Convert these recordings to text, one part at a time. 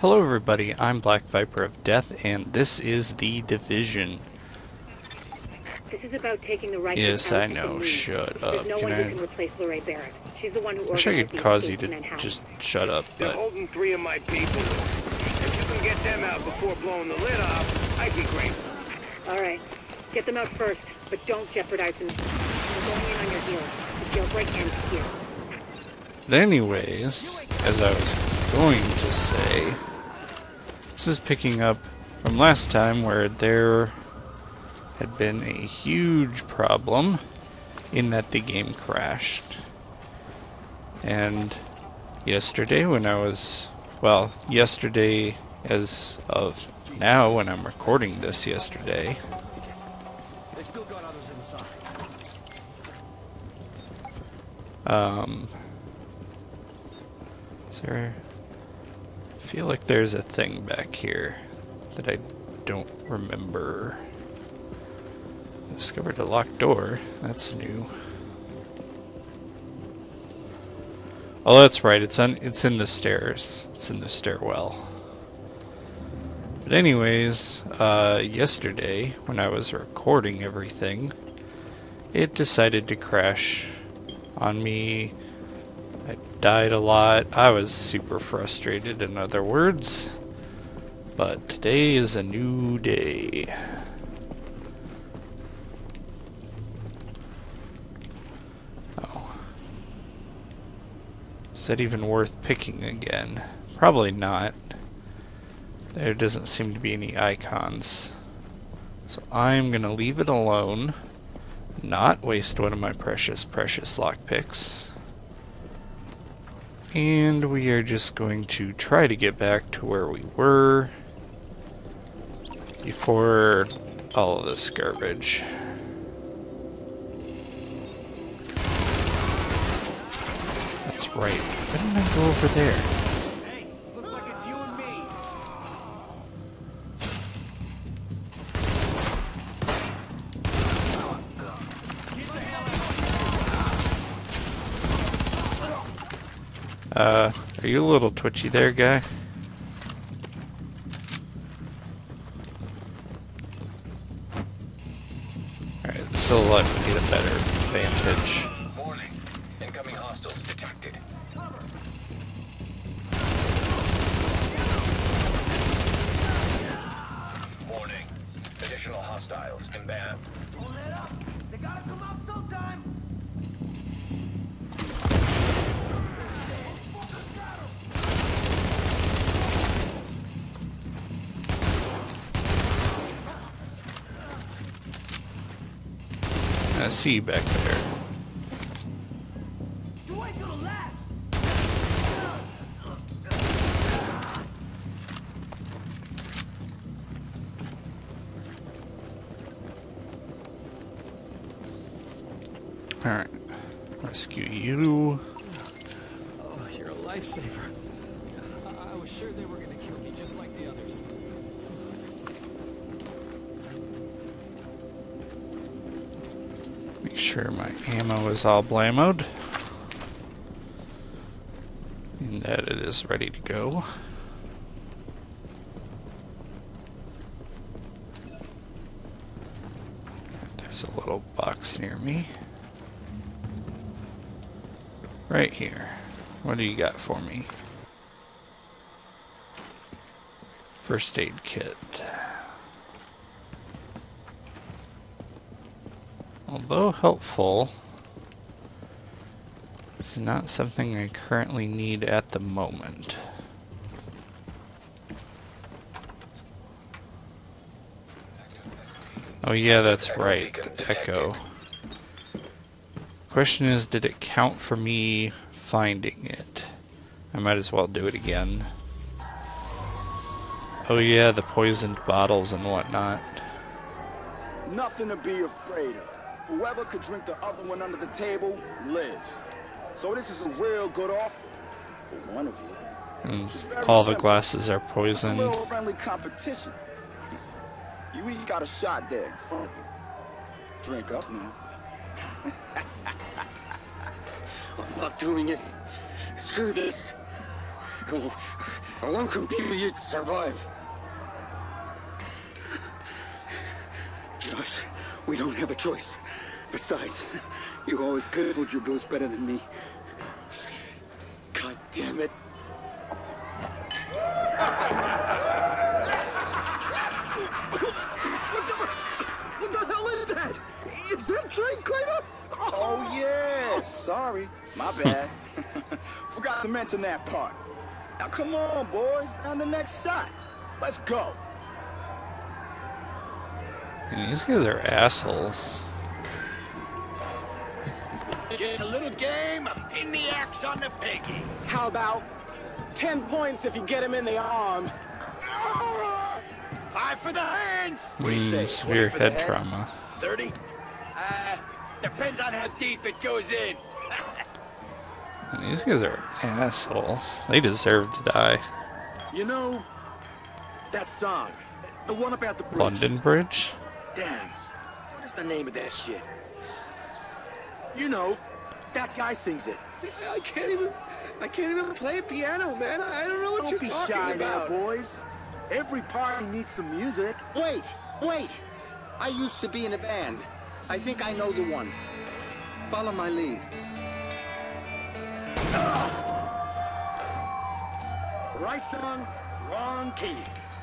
Hello everybody, I'm Black Viper of Death, and this is The Division. This is about taking the Rikers Yes, out I of the know, moon. shut up. There's no one who can replace Lorraine Barrett. She's the one who Wish I organized could the cause you escape to Manhattan. just shut up, They're but... holding 3 of my people. If you can get them out before blowing the lid off, I'd be grateful. Alright. Get them out first, but don't jeopardize them. We're going in on your heels. The jailbreak ends here. But anyways, as I was going to say, this is picking up from last time where there had been a huge problem in that the game crashed. And yesterday when I was, well, yesterday as of now when I'm recording this yesterday, They've still got others inside. is there, I feel like there's a thing back here that I don't remember. I discovered a locked door. That's new. Oh, that's right. It's in the stairs. It's in the stairwell. But anyways, yesterday when I was recording everything, it decided to crash on me. I died a lot. I was super frustrated, in other words. But today is a new day. Oh. Is that even worth picking again? Probably not. There doesn't seem to be any icons. So I'm gonna leave it alone. Not waste one of my precious lockpicks. And we are just going to try to get back to where we were before all of this garbage. That's right. Why didn't I go over there? Hey, looks like it's you and me. Are you a little twitchy there, guy? Alright, this will let me get a better vantage. Warning. Incoming hostiles detected. Warning. Additional hostiles inbound. Pull it up. They gotta come out sometime. I see you back there. You wait till the last. Alright. Rescue you. Oh, you're a lifesaver. I was sure they were gonna kill me just like the others. Make sure my ammo is all blamoed. And that it is ready to go. There's a little box near me. Right here. What do you got for me? First aid kit. Although helpful, it's not something I currently need at the moment. Oh yeah, that's right, the echo. Question is, did it count for me finding it? I might as well do it again. Oh yeah, the poisoned bottles and whatnot. Nothing to be afraid of. Whoever could drink the other one under the table lives. So this is a real good offer for one of you. And It's very all the simple. glasses are It's a poisoned. little friendly competition. You each got a shot there in front of you. Drink up now. I'm not doing it. Screw this. How long can people yet survive? Josh, we don't have a choice. Besides, you always could hold your bills better than me. God damn it. What the hell is that? Is that train cleaner? Oh, yeah. Sorry. My bad. Forgot to mention that part. Now, come on, boys. Down the next shot. Let's go. And these guys are assholes. Get a little game of pin the axe on the piggy. How about 10 points if you get him in the arm? 5 for the hands. Severe head trauma. 30? Depends on how deep it goes in. And these guys are assholes. They deserve to die. You know, that song, the one about the bridge. London Bridge? Damn, what is the name of that shit? You know, that guy sings it. I can't even play a piano, man. I don't know what you're talking Don't be shy about. now, boys. Every party needs some music. Wait! I used to be in a band. I think I know the one. Follow my lead. Right song, wrong key.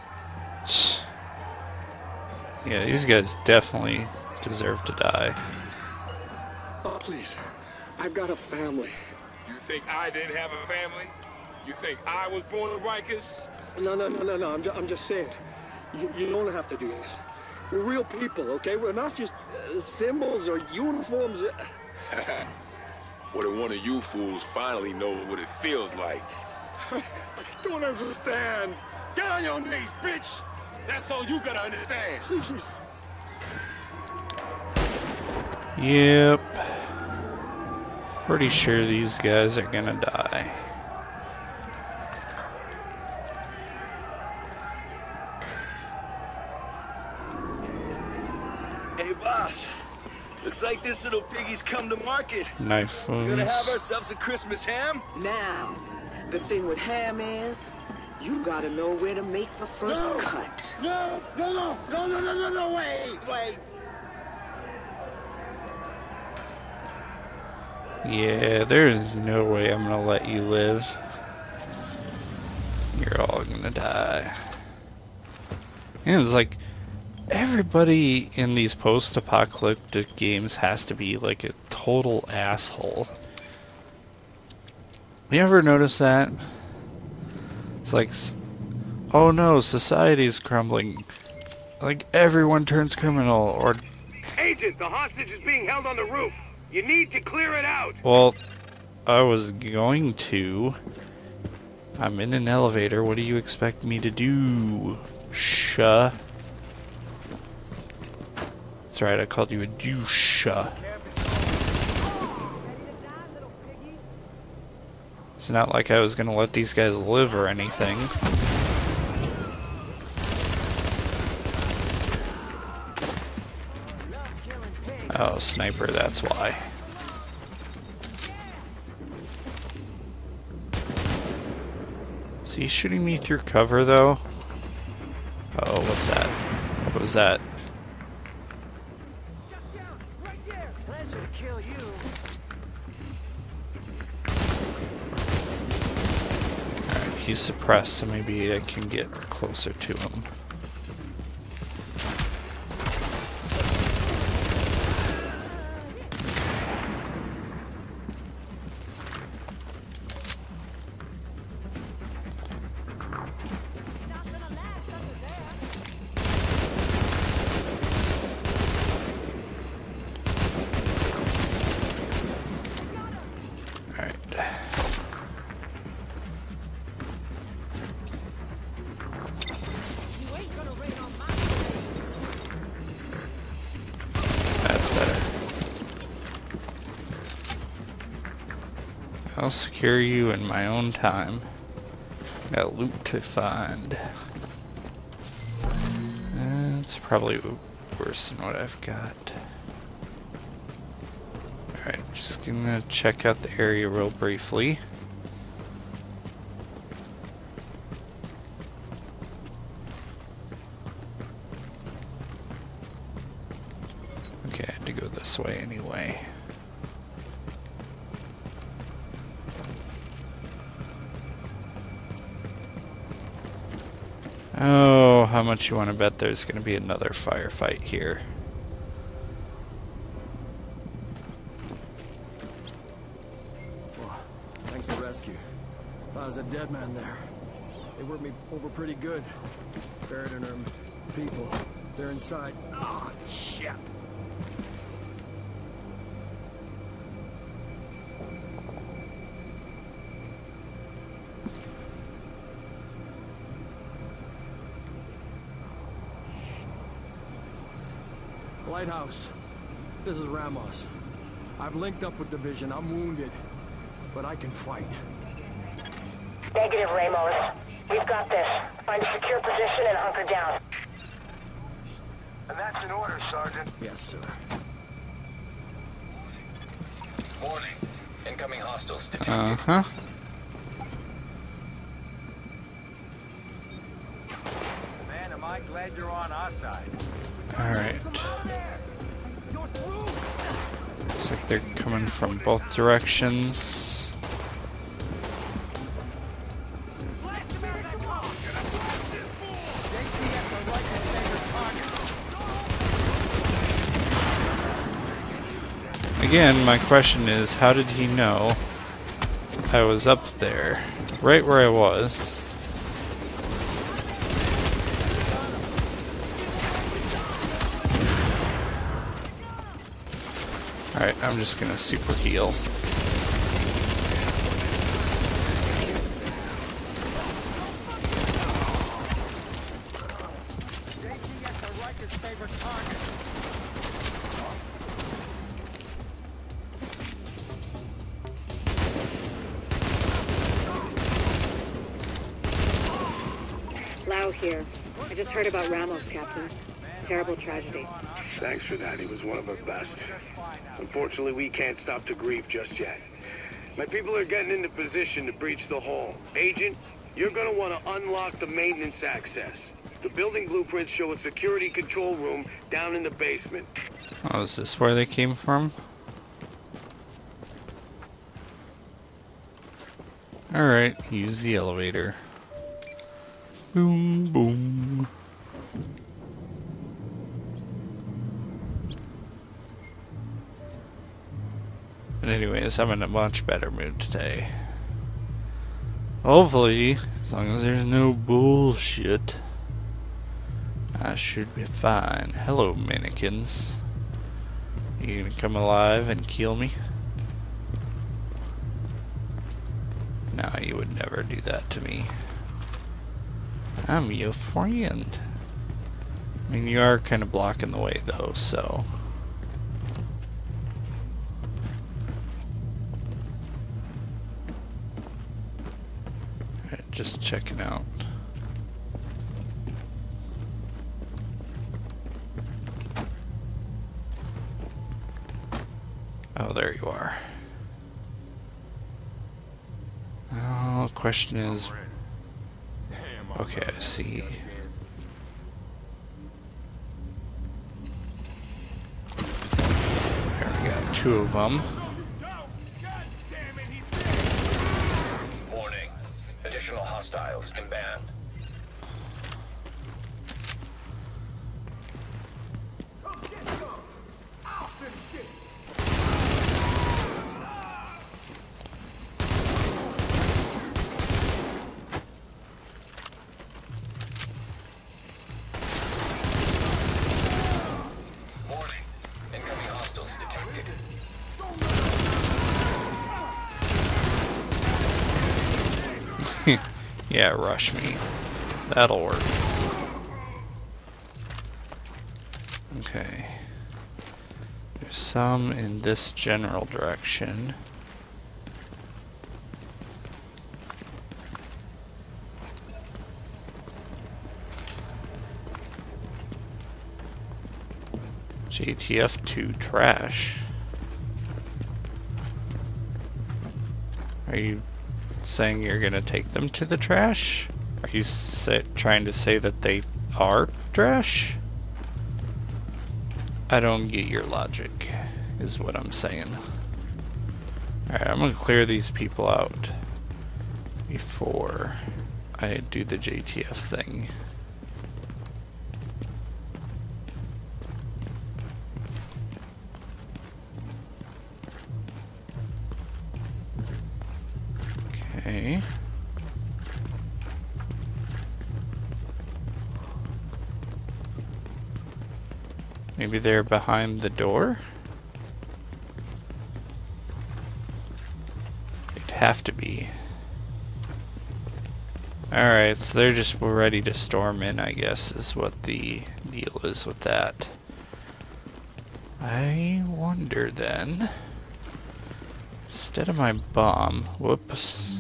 Yeah, these guys definitely deserve to die. Oh, please. I've got a family. You think I didn't have a family? You think I was born in Rikers? No. I'm just saying. You don't have to do this. We're real people, okay? We're not just symbols or uniforms. What if one of you fools finally knows what it feels like? I don't understand. Get on your knees, bitch! That's all you gotta understand. Please. Yep. Pretty sure these guys are gonna die. Hey, boss. Looks like this little piggy's come to market. Knife We're gonna have wounds. ourselves a Christmas ham? Now, the thing with ham is, you gotta know where to make the first cut. No, wait. Yeah, there's no way I'm gonna let you live. You're all gonna die. And it's like, everybody in these post-apocalyptic games has to be like a total asshole. You ever notice that? It's like, oh no, society's crumbling. Like, everyone turns criminal, or... Agent, the hostage is being held on the roof. You need to clear it out. Well, I was going to. I'm in an elevator. What do you expect me to do? That's right, I called you a douche. It's not like I was gonna let these guys live or anything. Oh, sniper, that's why. Is he shooting me through cover, though? Oh, what's that? What was that? Alright, he's suppressed, so maybe I can get closer to him. I'll secure you in my own time. Got loot to find. It's probably worse than what I've got. Alright, just gonna check out the area real briefly. this way anyway. Oh, how much you want to bet there's going to be another firefight here? Well, thanks for the rescue. Thought I was a dead man there. They worked me over pretty good. Buried in them people. They're inside. Ah, shit. Lighthouse. This is Ramos. I've linked up with Division. I'm wounded, but I can fight. Negative, Ramos. We've got this. Find a secure position and hunker down. And that's an order, Sergeant. Yes, sir. Warning. Incoming hostiles detected. Uh-huh. Man, am I glad you're on our side. Alright. Looks like they're coming from both directions. Again, my question is, how did he know I was up there? Right where I was. Alright, I'm just gonna super heal. Lau here. I just heard about Ramos, Captain. Terrible tragedy. Thanks for that. He was one of our best. Unfortunately, we can't stop to grieve just yet. My people are getting into position to breach the hull. Agent, you're gonna want to unlock the maintenance access. The building blueprints show a security control room down in the basement. Oh, is this where they came from? Alright, use the elevator. Boom, boom. But anyways, I'm in a much better mood today. Hopefully, as long as there's no bullshit, I should be fine. Hello, mannequins. You gonna come alive and kill me? No, you would never do that to me. I'm your friend. I mean, you are kind of blocking the way, though, so... Alright, just checking out. Oh, there you are. Oh, the question is... Okay, I see. There we got two of them. Warning. Additional hostiles inbound. Warning. Incoming hostiles detected. Yeah, rush me. That'll work. Okay. There's some in this general direction. JTF2 trash. Are you saying you're gonna take them to the trash? Are you trying to say that they are trash? I don't get your logic, is what I'm saying. Alright, I'm gonna clear these people out before I do the JTF thing. Okay. Maybe they're behind the door? They'd have to be. Alright, so they're just ready to storm in, I guess, is what the deal is with that. I wonder then, instead of my bomb, whoops,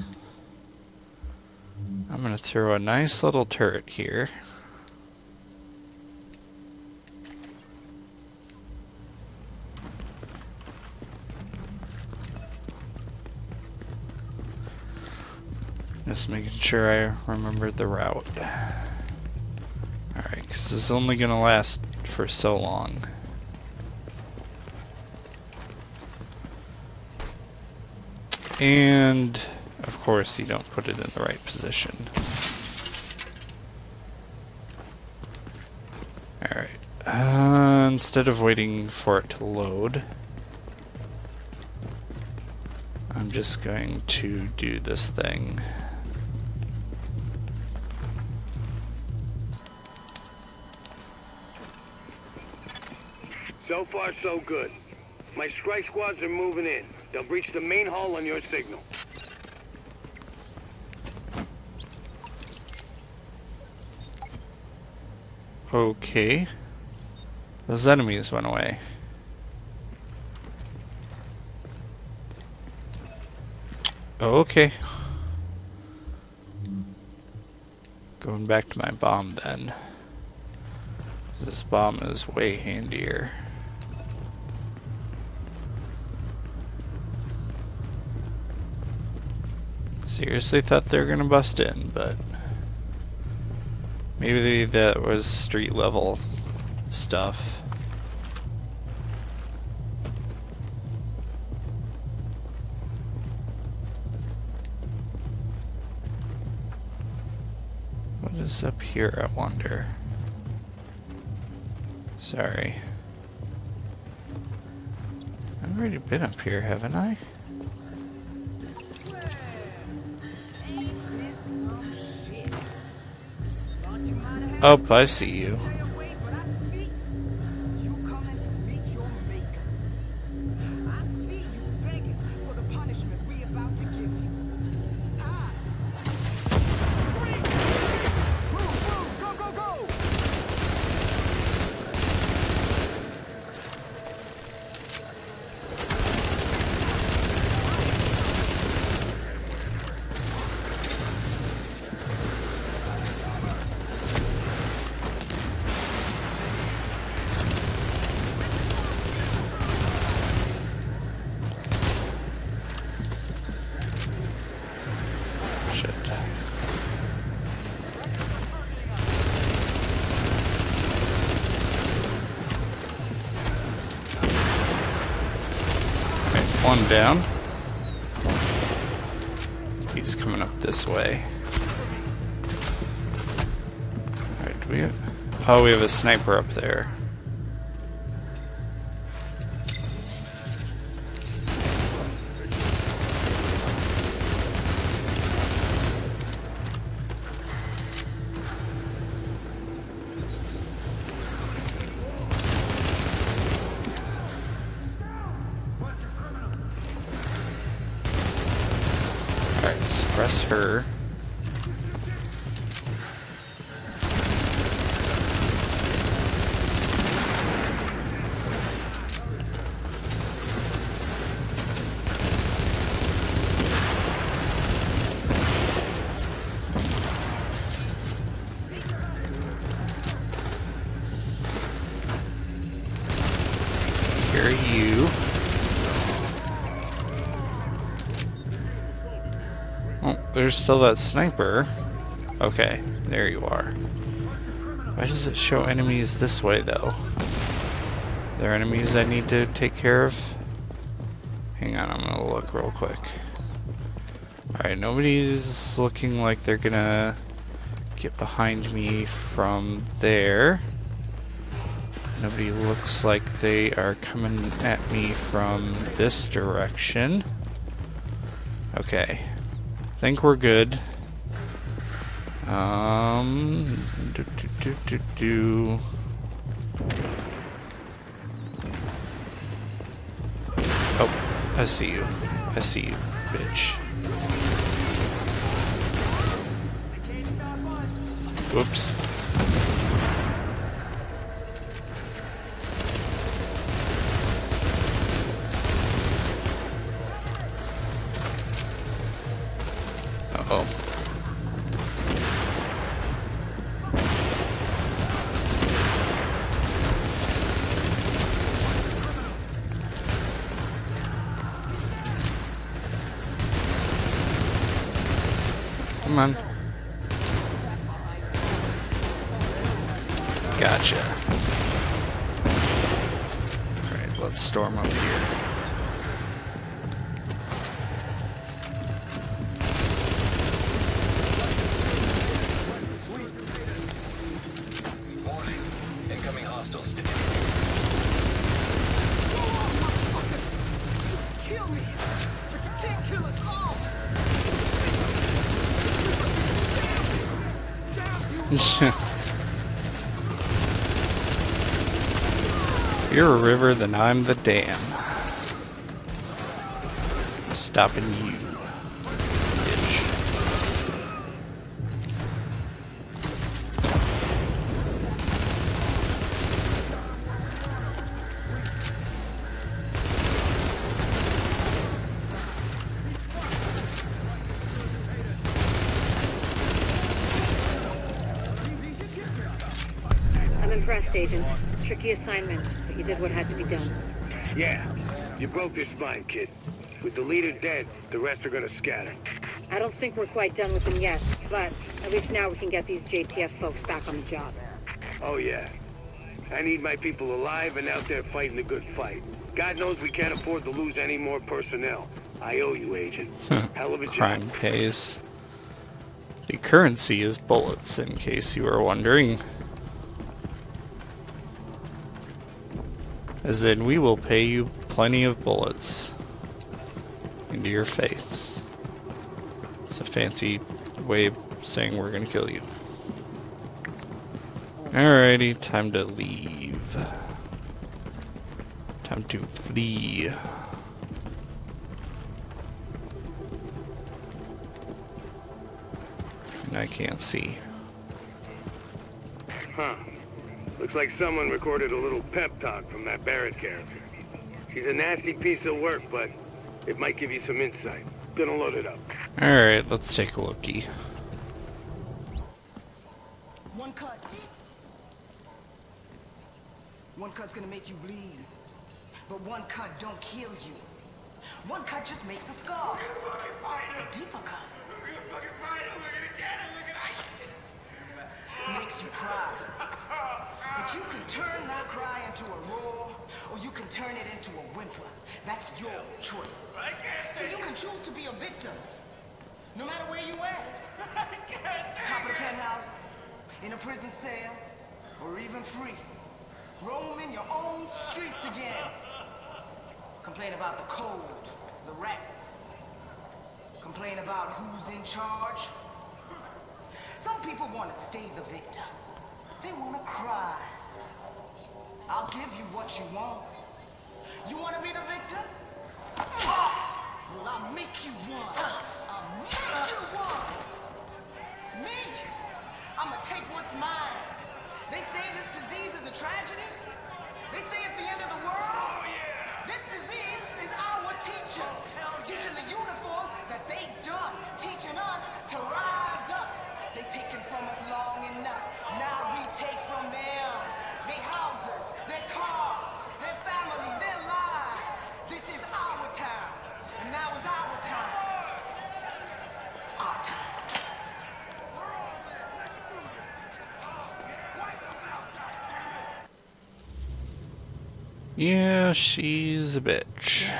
I'm gonna throw a nice little turret here. Just making sure I remember the route. Alright, because this is only going to last for so long. And, of course, you don't put it in the right position. Alright, instead of waiting for it to load, I'm just going to do this thing. So far, so good. My strike squads are moving in. They'll breach the main hull on your signal. Okay. Those enemies went away. Okay. Going back to my bomb then. This bomb is way handier. Seriously thought they were gonna bust in, but maybe that was street level stuff. What is up here, I wonder? Sorry. I've already been up here, haven't I? Oh, I see you. One down. He's coming up this way. Alright, do we have... Oh, we have a sniper up there. Suppress her. Here are you. There's still that sniper. Okay, there you are. Why does it show enemies this way, though? there enemies I need to take care of? Hang on, I'm gonna look real quick. Alright, nobody's looking like they're gonna get behind me from there. Nobody looks like they are coming at me from this direction. Okay. Think we're good. Oh, I see you. I see you, bitch. Whoops. Uh-oh. Come on. Gotcha. Alright, let's storm up here. Warning. Incoming hostiles detected. Kill me, but you can't kill us all. You're a river, then I'm the dam. Stopping you, bitch. I'm impressed, Agent. Tricky assignment, but you did what had to be done. Yeah, you broke their spine, kid. With the leader dead, the rest are gonna scatter. I don't think we're quite done with them yet, but at least now we can get these JTF folks back on the job. Oh yeah. I need my people alive and out there fighting a good fight. God knows we can't afford to lose any more personnel. I owe you, Agent. Hell of a job. Crime pays. The currency is bullets, in case you were wondering. As in, we will pay you plenty of bullets into your face. It's a fancy way of saying we're gonna kill you. Alrighty, time to leave. Time to flee. And I can't see. Huh. Looks like someone recorded a little pep talk from that Barrett character. She's a nasty piece of work, but it might give you some insight. Gonna load it up. Alright, let's take a lookie. One cut. One cut's gonna make you bleed. But one cut don't kill you. One cut just makes a scar. A deeper cut. Makes you cry. But you can turn that cry into a roar, or you can turn it into a whimper. That's your choice. So you can choose to be a victim, no matter where you at. Top of the penthouse, in a prison cell, or even free. Roaming your own streets again. Complain about the cold, the rats. Complain about who's in charge. Some people want to stay the victim. They want to cry. I'll give you what you want. You want to be the victim? Well, I'll make you one. I'll make you one. Me? I'm gonna take what's mine. They say this disease is a tragedy. They say it's the end of the world. This disease is our teacher. Teaching the uniforms that they done. Teaching us to rise up. They taken from us long enough. Now we take from them. Their houses, their cars, their families, their lives. This is our time. And now is our time. It's our time. Yeah, she's a bitch.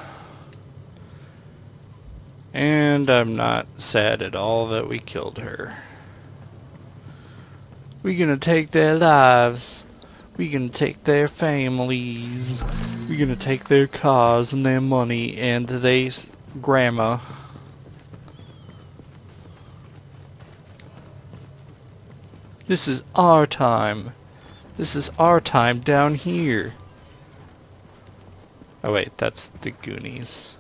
And I'm not sad at all that we killed her. We're gonna take their lives. We're gonna take their families. We're gonna take their cars and their money and their grandma. This is our time. This is our time down here. Oh wait, that's the Goonies.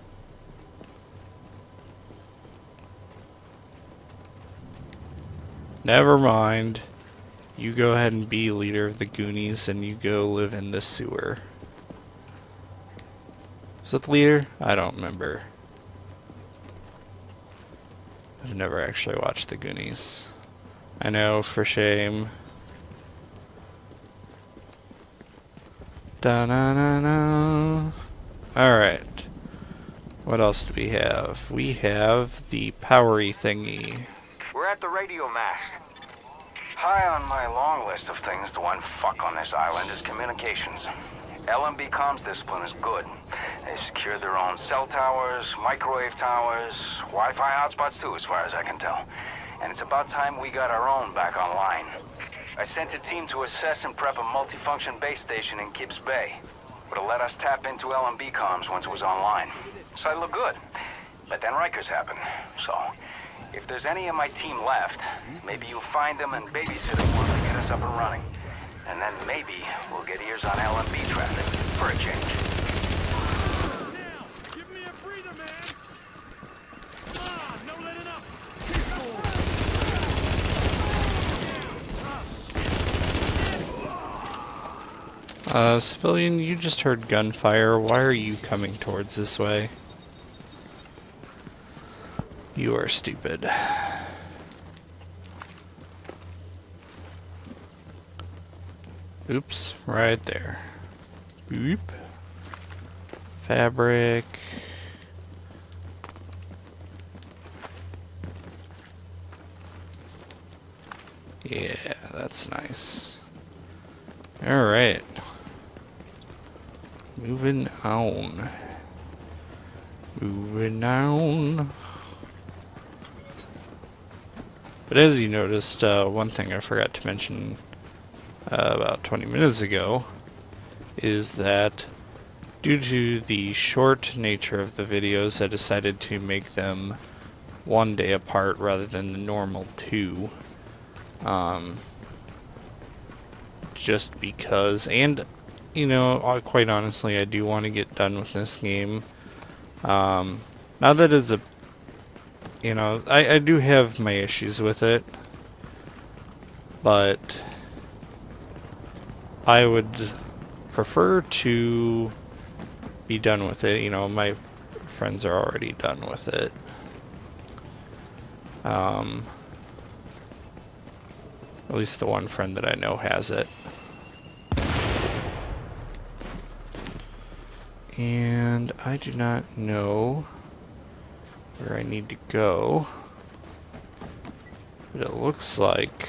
Never mind. You go ahead and be leader of the Goonies and you go live in the sewer. Is that the leader? I don't remember. I've never actually watched the Goonies. I know, for shame. Da-na-na-na. Alright. What else do we have? We have the powery thingy. We're at the radio mast. High on my long list of things to unfuck on this island is communications. LMB comms discipline is good. They secure their own cell towers, microwave towers, Wi-Fi hotspots too, as far as I can tell. And it's about time we got our own back online. I sent a team to assess and prep a multifunction base station in Gibbs Bay. Would have let us tap into LMB comms once it was online. So I look good. But then Rikers happened. So, if there's any of my team left, maybe you'll find them and babysit them once they get us up and running. And then maybe we'll get ears on LMB traffic for a change. Now, give me a breather, man. Come on, no letting up. Civilian, you just heard gunfire. Why are you coming towards this way? You are stupid. Oops, right there. Boop. Fabric. Yeah, that's nice. Alright. Moving on. Moving on. But as you noticed, one thing I forgot to mention about 20 minutes ago is that due to the short nature of the videos, I decided to make them 1 day apart rather than the normal 2. Just because, and you know, quite honestly, I do want to get done with this game. Now that it's a, you know, I do have my issues with it, but I would prefer to be done with it. You know, my friends are already done with it. At least the one friend that I know has it. And I do not know where I need to go, but it looks like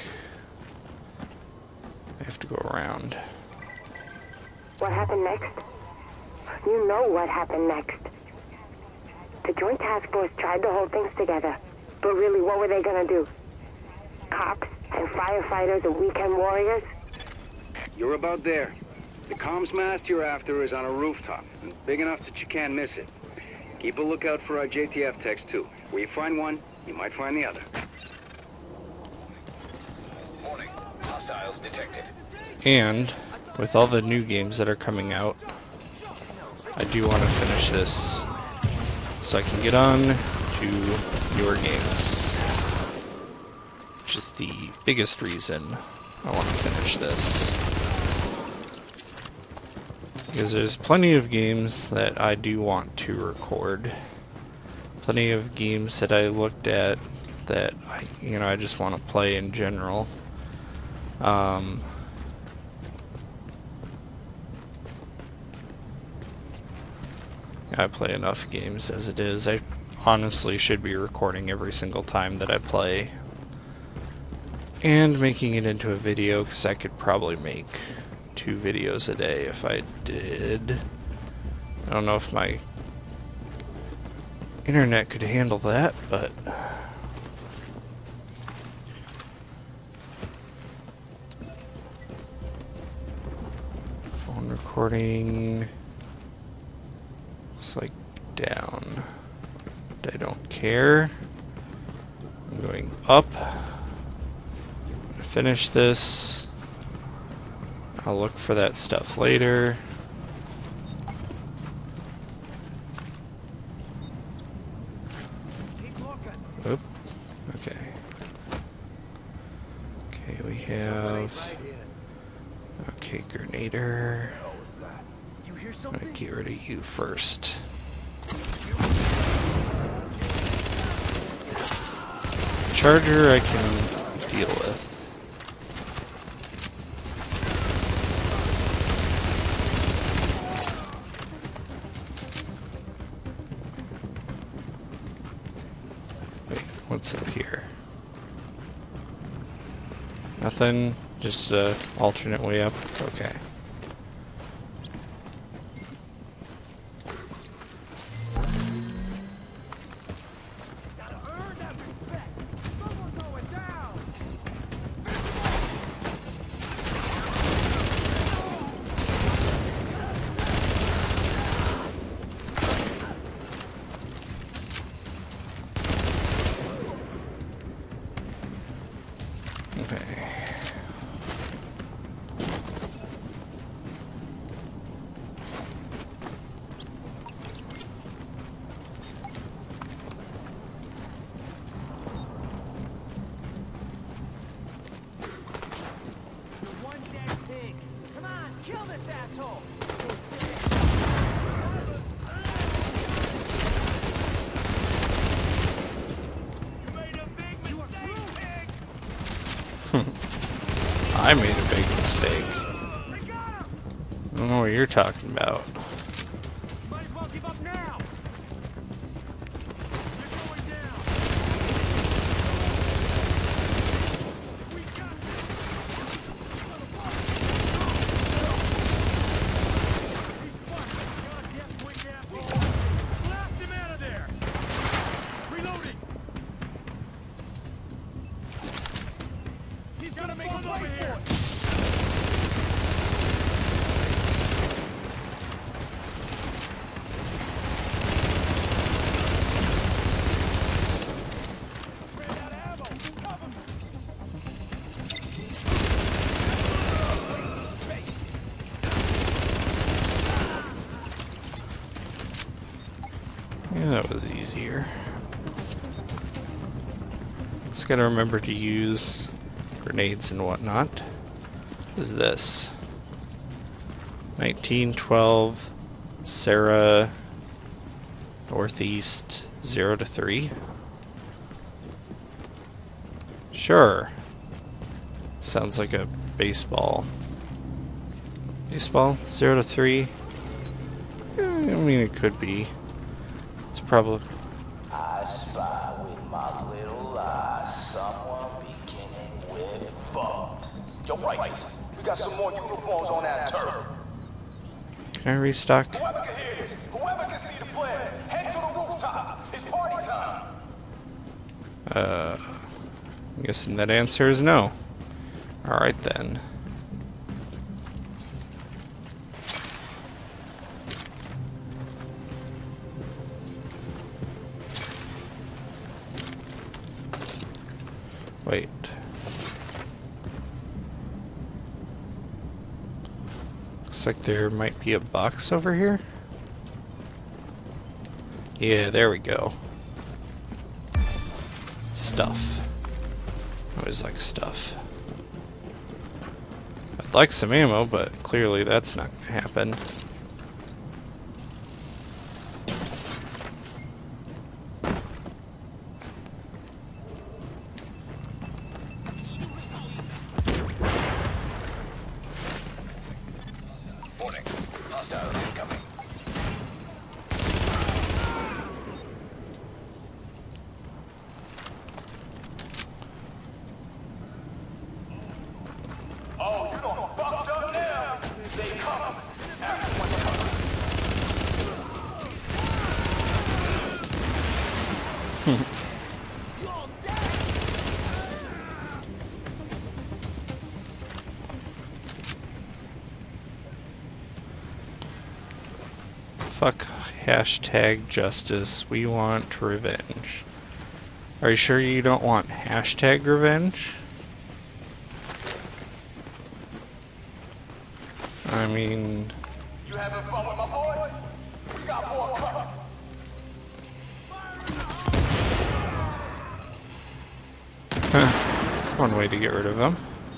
I have to go around. What happened next? You know what happened next. The Joint Task Force tried to hold things together, but really, what were they gonna do? Cops and firefighters and weekend warriors? You're about there. The comms mast you're after is on a rooftop, and big enough that you can't miss it. Keep a lookout for our JTF techs too. Where you find one, you might find the other. Warning. Hostiles detected. And with all the new games that are coming out, I do want to finish this so I can get on to newer games, which is the biggest reason I want to finish this. Because there's plenty of games that I do want to record. Plenty of games that I looked at that I just want to play in general. I play enough games as it is. I honestly should be recording every single time that I play and making it into a video, because I could probably make 2 videos a day if I did. I don't know if my internet could handle that, but phone recording looks like down. I don't care. I'm going up. Finish this. I'll look for that stuff later. Oop. Okay. Okay, we have... Okay, Grenader. I'm gonna get rid of you first. Charger I can deal with. Wait, what's up here? Nothing? Just an alternate way up? Okay. I made a big mistake. I don't know what you're talking about. Yeah, that was easier. Just gotta remember to use grenades and whatnot. What is this? 1912 Sarah Northeast 0 to 3. Sure. Sounds like a baseball. Baseball 0 to 3. I mean, it could be. It's probably. I spy with my little eyes someone beginning with fucked. Yo, Rikers, we got some more uniforms on that turf. Can I restock? Whoever can hear this, whoever can see the flares, head to the rooftop. It's party time. I'm guessing that answer is no. Alright then. Wait. Looks like there might be a box over here. Yeah, there we go. Stuff. I always like stuff. I'd like some ammo, but clearly that's not going to happen. Warning. Hostiles incoming. Oh, you done fucked up now. Fuck hashtag justice. We want revenge. Are you sure you don't want hashtag revenge? I mean... You having fun with my boys? We got more coming. That's one way to get rid of them.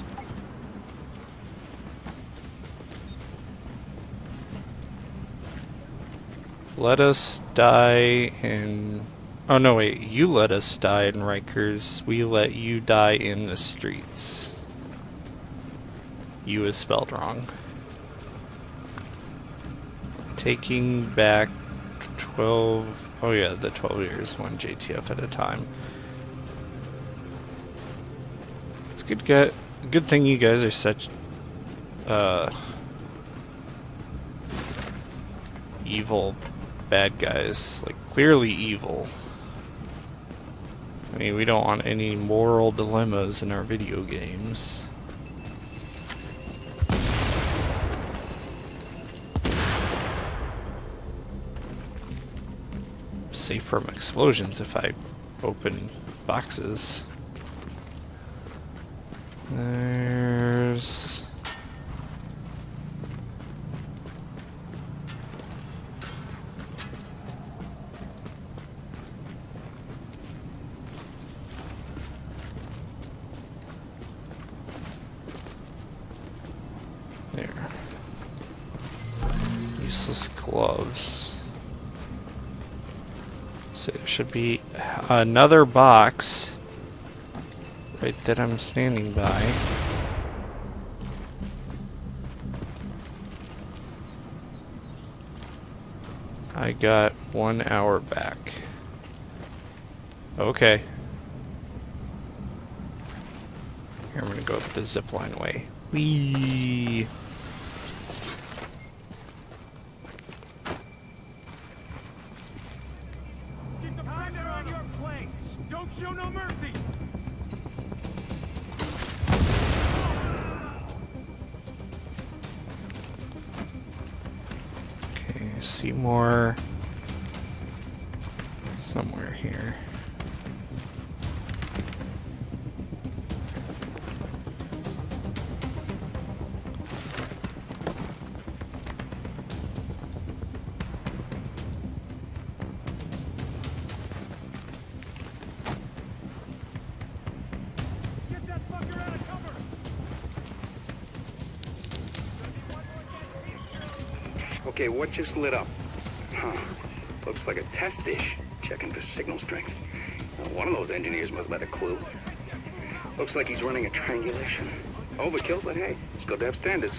Let us die in... Oh no wait, you let us die in Rikers, we let you die in the streets. You is spelled wrong. Taking back 12... Oh yeah, the 12 years, one JTF at a time. It's good thing you guys are such evil bad guys, like clearly evil. I mean, we don't want any moral dilemmas in our video games. I'm safe from explosions if I open boxes. There's... There. Useless gloves. So there should be another box right that I'm standing by. I got 1 hour back. Okay. Here, I'm gonna go up the zipline way. Whee! Keep the pressure on your place. Don't show no mercy. Okay, see more somewhere here. Get that fucker out of cover. Okay, what just lit up? Huh. Looks like a test dish. Checking for signal strength. One of those engineers must have had a clue. Looks like he's running a triangulation. Overkill, but hey, it's good to have standards.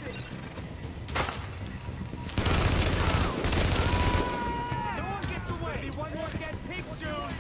No one gets away. One more gets pig soon.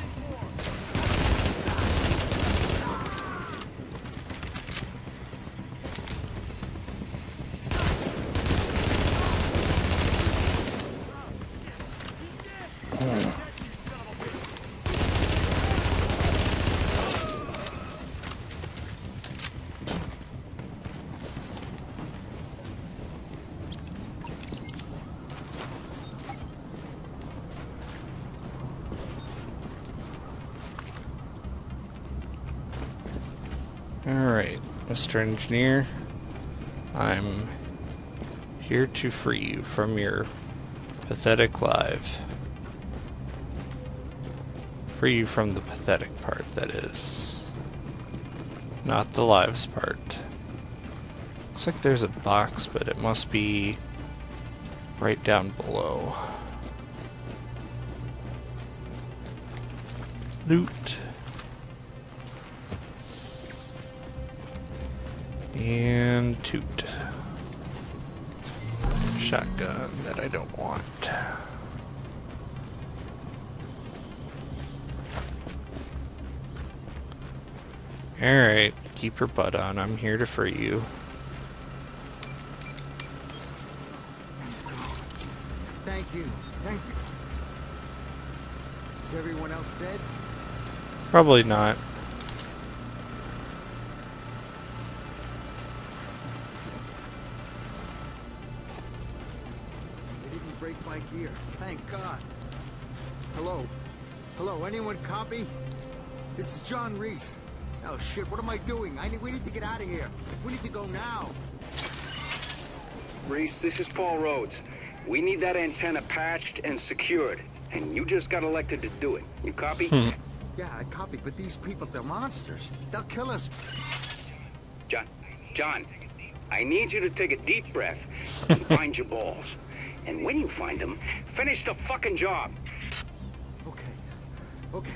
Alright, Mr. Engineer, I'm here to free you from your pathetic life. Free you from the pathetic part, that is. Not the lives part. Looks like there's a box, but it must be right down below. Loot. And toot. Shotgun that I don't want. Alright, keep your butt on. I'm here to free you. Thank you. Thank you. Is everyone else dead? Probably not. They didn't brake bike here. Thank God. Hello? Hello, anyone copy? This is John Reese. Oh shit, what am I doing? We need to get out of here. We need to go now. Reese, this is Paul Rhodes. We need that antenna patched and secured. And you just got elected to do it. You copy? Yeah, I copy, but these people, they're monsters. They'll kill us. John, I need you to take a deep breath and find your balls. And when you find them, finish the fucking job. Okay. Okay.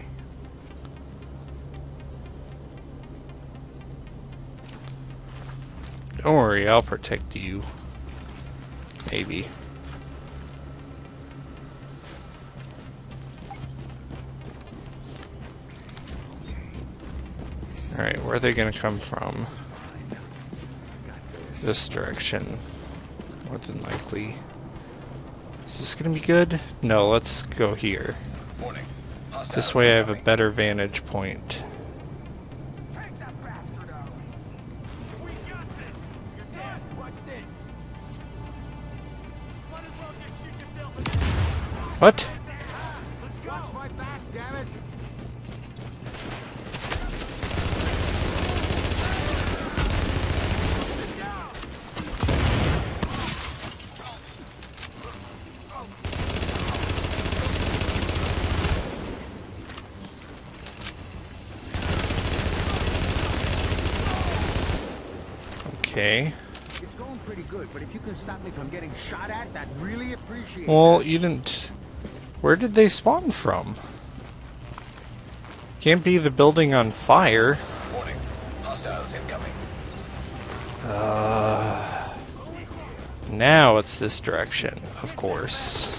Don't worry, I'll protect you. Maybe. Alright, where are they gonna come from? This direction. More than likely. Is this gonna be good? No, let's go here. Warning. This way I have a better vantage point. What? Watch my back, damn it! Okay. It's going pretty good, but if you can stop me from getting shot at, I'd really appreciate it. Well, you didn't... Where did they spawn from? Can't be the building on fire. Warning. Hostiles incoming. Now it's this direction, of course.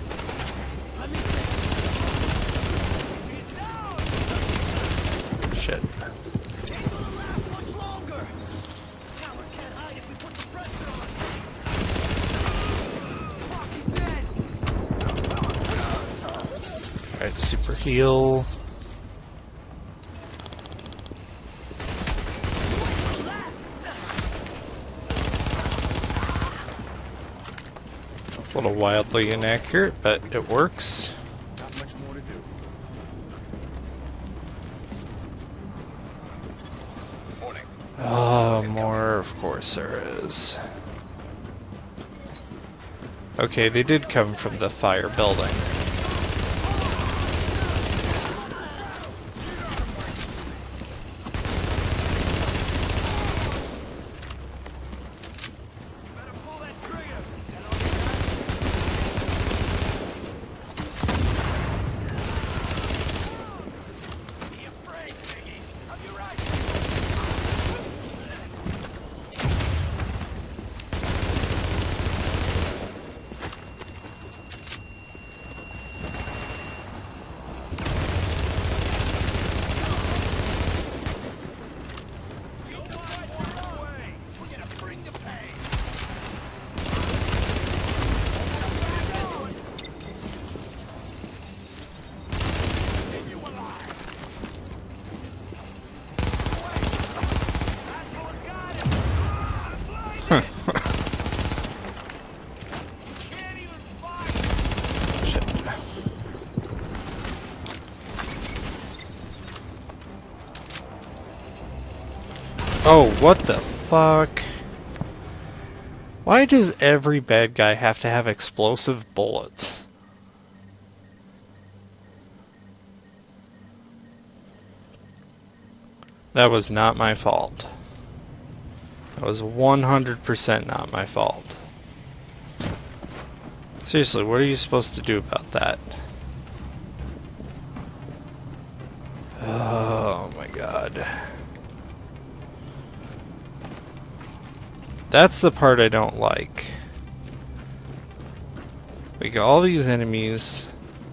Shit. Alright, super heal. A little wildly inaccurate, but it works. Not much more to do. Warning. Oh, more, of course there is. Okay, they did come from the fire building. Oh, what the fuck? Why does every bad guy have to have explosive bullets? That was not my fault. That was 100% not my fault. Seriously, what are you supposed to do about that? Oh my god. That's the part I don't like. Like, all these enemies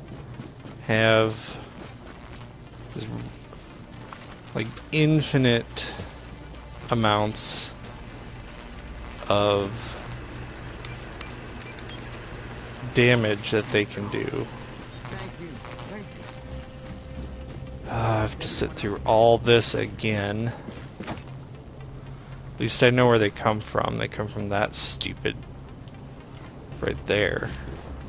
have this, like, infinite amounts of damage that they can do. Thank you. Thank you. I have to sit through all this again. At least I know where they come from. They come from that stupid right there.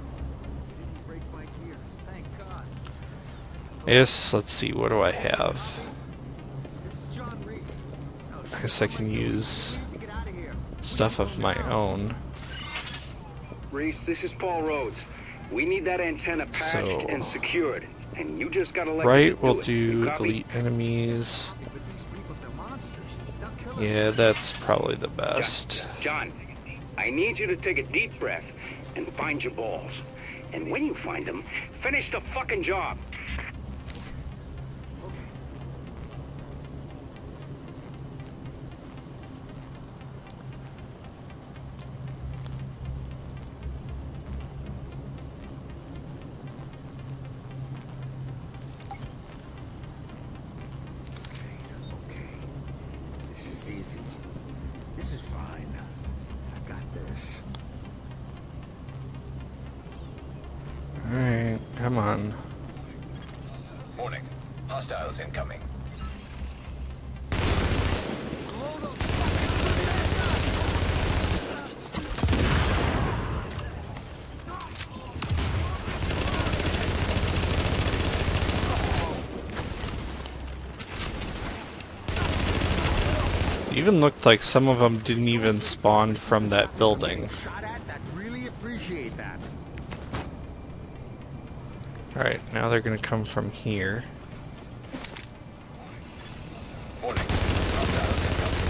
Yes, let's see, what do I have? I guess I can use stuff of my own. Reese, this is Paul Rhodes. We need that antenna patched and secured. And you just gotta let Right, me we'll do elite enemies. Yeah, that's probably the best. John, I need you to take a deep breath and find your balls. And when you find them, finish the fucking job. This is easy. This is fine. I got this. Alright, come on. Warning. Hostiles incoming. Even looked like some of them didn't even spawn from that building. Shot at that. Really appreciate that. Alright, now they're gonna come from here. Warning. Hostiles incoming.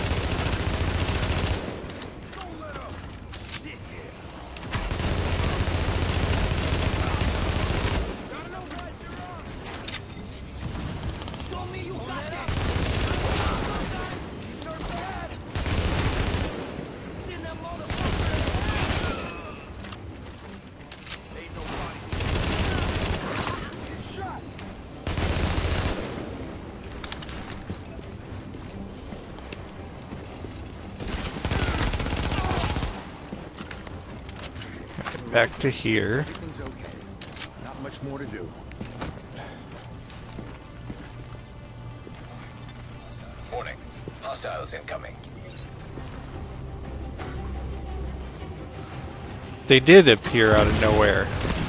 Back to here. Everything's okay. Not much more to do. Warning. Hostiles incoming. They did appear out of nowhere.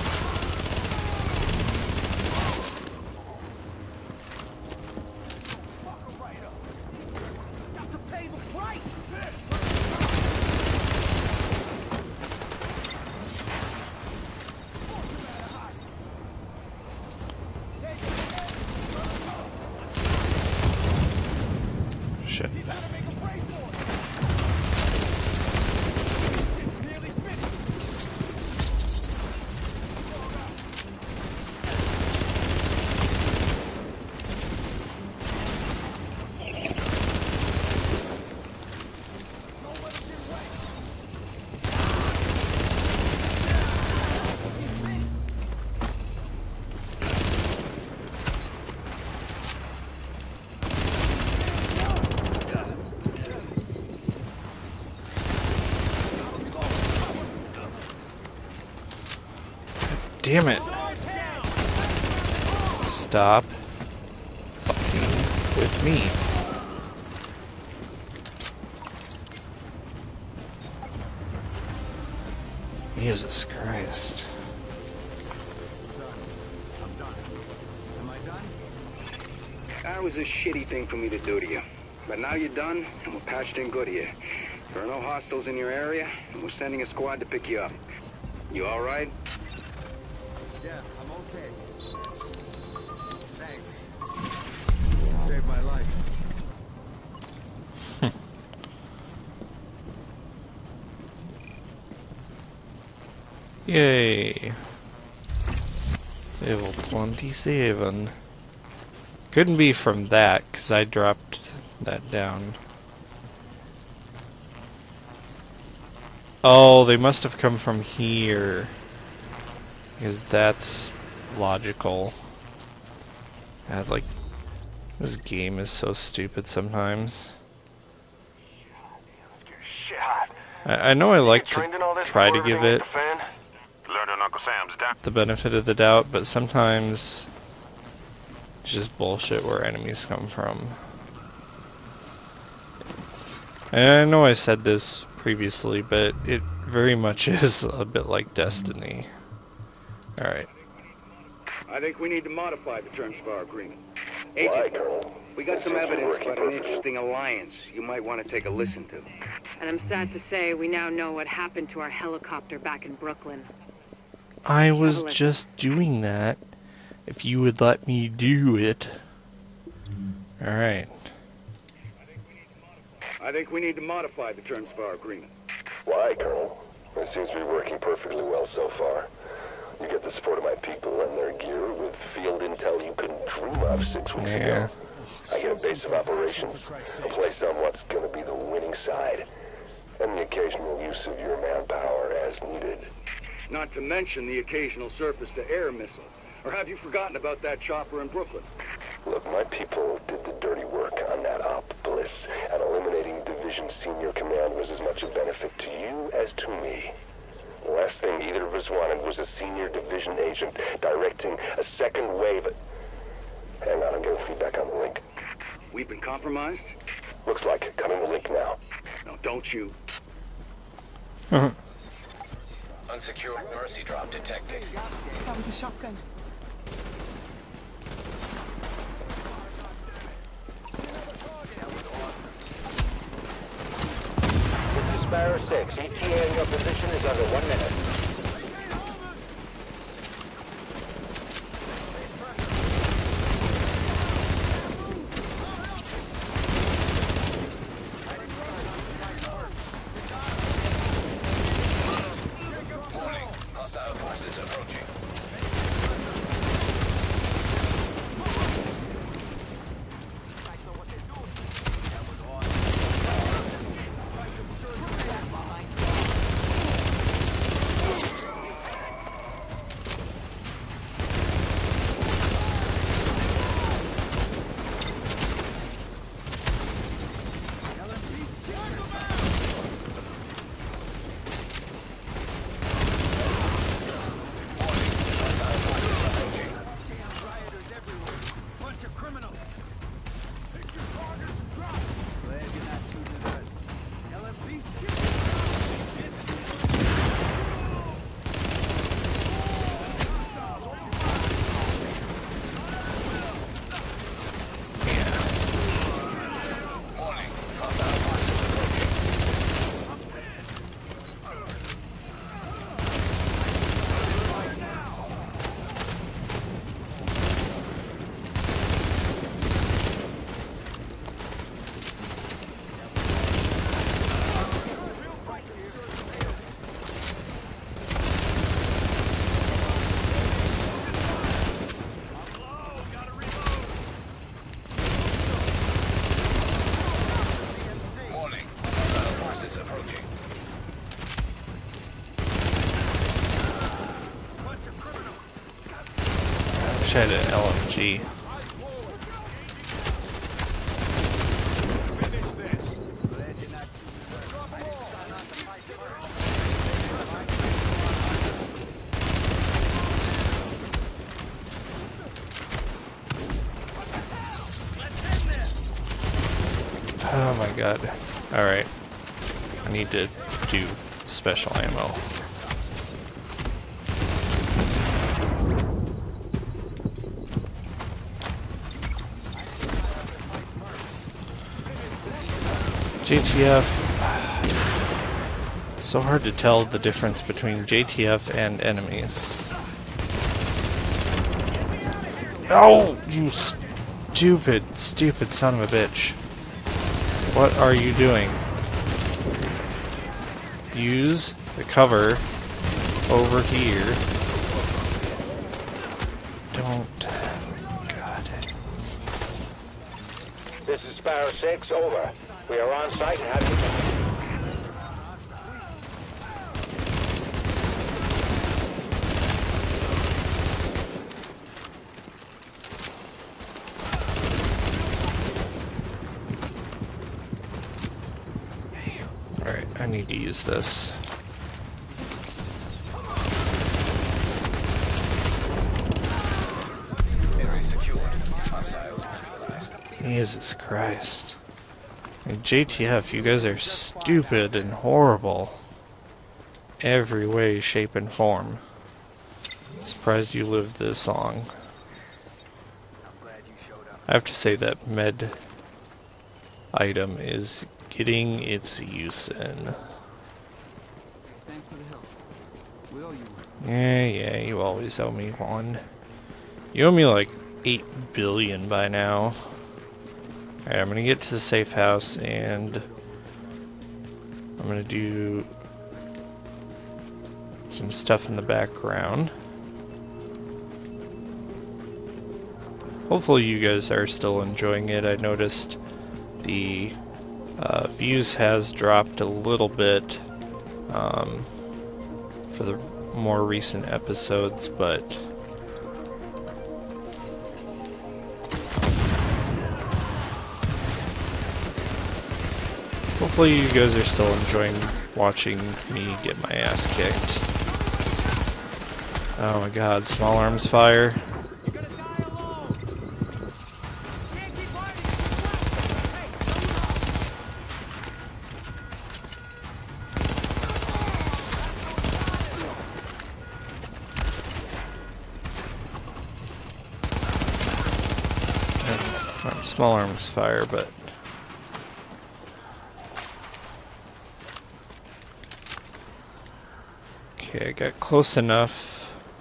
Shit. Damn it. Stop fucking with me. Jesus Christ. I'm done. Am I done? That was a shitty thing for me to do to you. But now you're done, and we're patched in good here. There are no hostiles in your area, and we're sending a squad to pick you up. You all right? Yeah, I'm okay. Thanks. Saved my life. Yay. Level 27. Couldn't be from that, because I dropped that down. Oh, they must have come from here. Because that's logical. God, like, this game is so stupid sometimes. I know I like to try to give it the benefit of the doubt, but sometimes it's just bullshit where enemies come from. And I know I said this previously, but it very much is a bit like Destiny. Alright. I think we need to modify the terms of our agreement. Agent, we got some evidence about an interesting alliance you might want to take a listen to. And I'm sad to say we now know what happened to our helicopter back in Brooklyn. I was just doing that. If you would let me do it. Alright. I think we need to modify the terms of our agreement. Why, Colonel? It seems to be working perfectly well so far. You get the support of my people and their gear with field intel you couldn't dream of 6 weeks ago. I get a base of operations, a place on what's going to be the winning side, and the occasional use of your manpower as needed. Not to mention the occasional surface-to-air missile. Or have you forgotten about that chopper in Brooklyn? Look, my people did the dirty work on that op, Bliss, and eliminating Division Senior Command was as much a benefit to you as to me. The last thing either of us wanted was a senior division agent directing a second wave. Hang on, I'm getting feedback on the link. We've been compromised? Looks like it. Coming the link now. No, don't you. Unsecured mercy drop detected. That was a shotgun. This is Sparrow 6. ETA in your position is under 1 minute. Hostile forces approaching. wish I had an LMG. Oh my god. Alright. I need to do special ammo. JTF. So hard to tell the difference between JTF and enemies. Oh, you stupid, stupid son of a bitch. What are you doing? Use the cover over here. Don't. God. This is Sparrow 6, over. We are on site and have you. Alright, I need to use this. Jesus Christ. I mean, JTF, you guys are stupid and horrible. Every way, shape, and form. Surprised you lived this long. I have to say that med item is getting its use in. Thanks for the help. We owe you one. Yeah, you always owe me one. You owe me like 8 billion by now. Alright, I'm gonna get to the safe house and I'm gonna do some stuff in the background. Hopefully you guys are still enjoying it. I noticed the views has dropped a little bit for the more recent episodes, but hopefully you guys are still enjoying watching me get my ass kicked. Oh my god, small arms fire. Not small arms fire, but okay, I got close enough.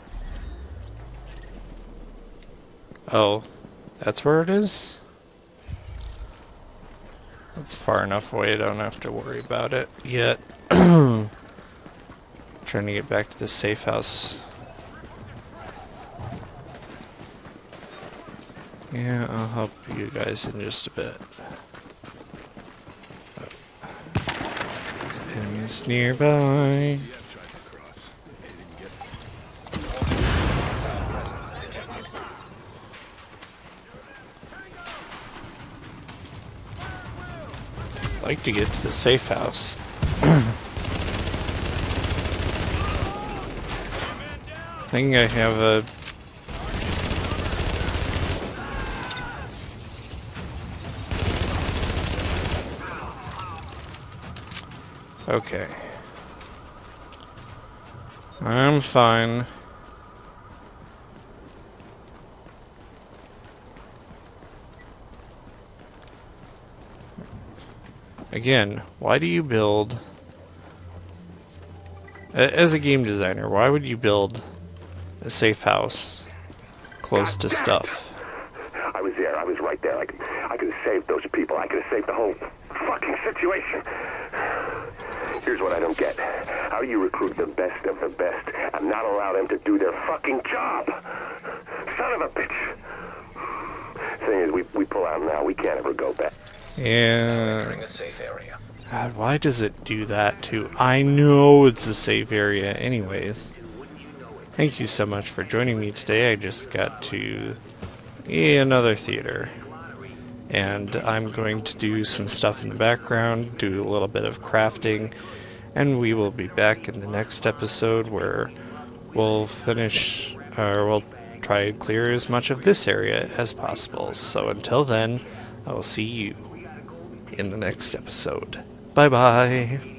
Oh, that's where it is? That's far enough away, I don't have to worry about it yet. Trying to get back to the safe house. Yeah, I'll help you guys in just a bit. There's enemies nearby. I'd like to get to the safe house. I think I have a... Okay. I'm fine. Again, why do you build... As a game designer, why would you build a safe house close to stuff? I was there. I was right there. I could have saved those people. I could have saved the whole fucking situation. Here's what I don't get. How do you recruit the best of the best and not allow them to do their fucking job? Son of a bitch. Thing is, we pull out now. We can't ever go back. Yeah. God, why does it do that too? I know it's a safe area anyways. Thank you so much for joining me today. I just got to another theater. And I'm going to do some stuff in the background, do a little bit of crafting, and we will be back in the next episode where we'll finish, or we'll try and clear as much of this area as possible. So until then, I will see you in the next episode. Bye bye.